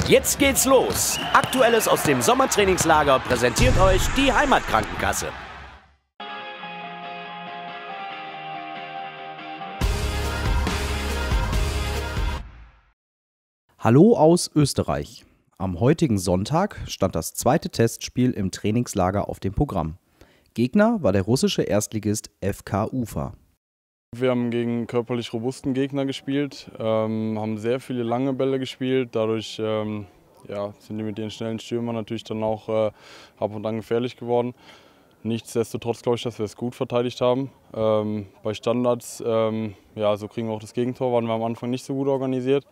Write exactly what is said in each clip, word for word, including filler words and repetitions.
Jetzt geht's los. Aktuelles aus dem Sommertrainingslager präsentiert euch die Heimatkrankenkasse. Hallo aus Österreich. Am heutigen Sonntag stand das zweite Testspiel im Trainingslager auf dem Programm. Gegner war der russische Erstligist F K Ufa. Wir haben gegen körperlich robusten Gegner gespielt, ähm, haben sehr viele lange Bälle gespielt. Dadurch ähm, ja, sind die mit den schnellen Stürmern natürlich dann auch äh, ab und an gefährlich geworden. Nichtsdestotrotz glaube ich, dass wir es gut verteidigt haben. Ähm, bei Standards, ähm, ja, so kriegen wir auch das Gegentor, waren wir am Anfang nicht so gut organisiert.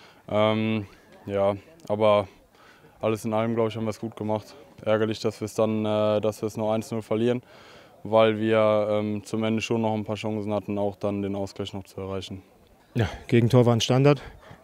Ähm, ja, aber alles in allem, glaube ich, haben wir es gut gemacht. Ärgerlich, dass wir es dann, äh, dass wir es nur eins null verlieren, weil wir ähm, zum Ende schon noch ein paar Chancen hatten, auch dann den Ausgleich noch zu erreichen. Ja, Gegentor war ein Standard.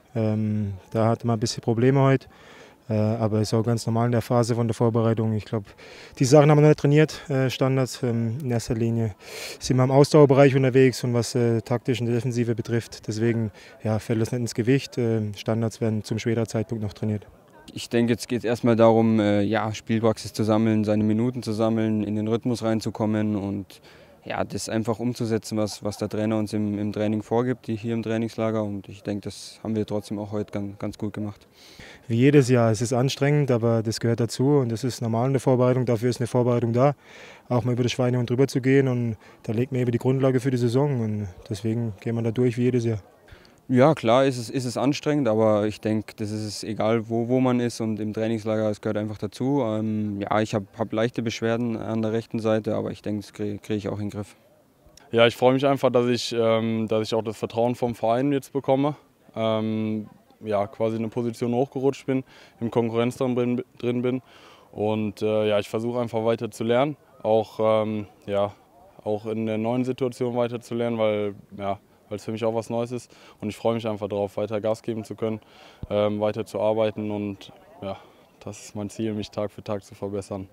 Ähm, da hatten wir ein bisschen Probleme heute. Äh, aber es ist auch ganz normal in der Phase von der Vorbereitung. Ich glaube, die Sachen haben wir noch nicht trainiert, äh, Standards. Ähm, in erster Linie sind wir im Ausdauerbereich unterwegs und was äh, taktisch und Defensive betrifft. Deswegen ja, fällt das nicht ins Gewicht. Äh, Standards werden zum späteren Zeitpunkt noch trainiert. Ich denke, jetzt geht es erstmal darum, äh, ja, Spielpraxis zu sammeln, seine Minuten zu sammeln, in den Rhythmus reinzukommen und ja, das einfach umzusetzen, was, was der Trainer uns im, im Training vorgibt, hier im Trainingslager. Und ich denke, das haben wir trotzdem auch heute ganz, ganz gut gemacht. Wie jedes Jahr, es ist anstrengend, aber das gehört dazu und das ist normal in der Vorbereitung. Dafür ist eine Vorbereitung da, auch mal über das Schweinehund drüber zu gehen und da legt man eben die Grundlage für die Saison und deswegen gehen wir da durch wie jedes Jahr. Ja, klar ist es, ist es anstrengend, aber ich denke, das ist es egal, wo, wo man ist und im Trainingslager, es gehört einfach dazu. Ähm, ja, ich habe hab leichte Beschwerden an der rechten Seite, aber ich denke, das kriege krieg ich auch in den Griff. Ja, ich freue mich einfach, dass ich, ähm, dass ich auch das Vertrauen vom Verein jetzt bekomme. Ähm, ja, quasi eine Position hochgerutscht bin, im Konkurrenz drin, drin bin und äh, ja, ich versuche einfach weiter zu lernen, auch, ähm, ja, auch in der neuen Situation weiter zu lernen, weil ja, weil es für mich auch was Neues ist und ich freue mich einfach darauf, weiter Gas geben zu können, ähm, weiter zu arbeiten und ja, das ist mein Ziel, mich Tag für Tag zu verbessern.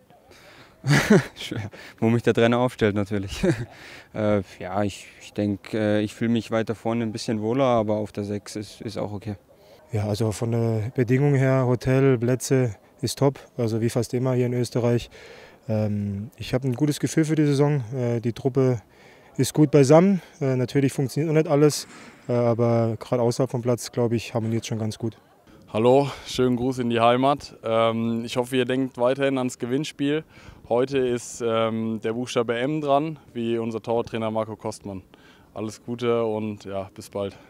Wo mich der Trainer aufstellt natürlich. äh, ja, ich, ich denke, äh, ich fühle mich weiter vorne ein bisschen wohler, aber auf der sechs ist, ist auch okay. Ja, also von der Bedingung her, Hotel, Plätze ist top, also wie fast immer hier in Österreich. Ähm, ich habe ein gutes Gefühl für die Saison, äh, die Truppe ist gut beisammen. Äh, natürlich funktioniert noch nicht alles, äh, aber gerade außerhalb vom Platz, glaube ich, harmoniert es schon ganz gut. Hallo, schönen Gruß in die Heimat. Ähm, ich hoffe, ihr denkt weiterhin ans Gewinnspiel. Heute ist ähm, der Buchstabe M dran, wie unser Torwarttrainer Marco Kostmann. Alles Gute und ja, bis bald.